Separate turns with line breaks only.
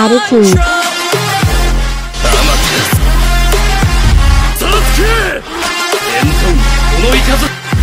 attitude.
サスケ！伝統このいかず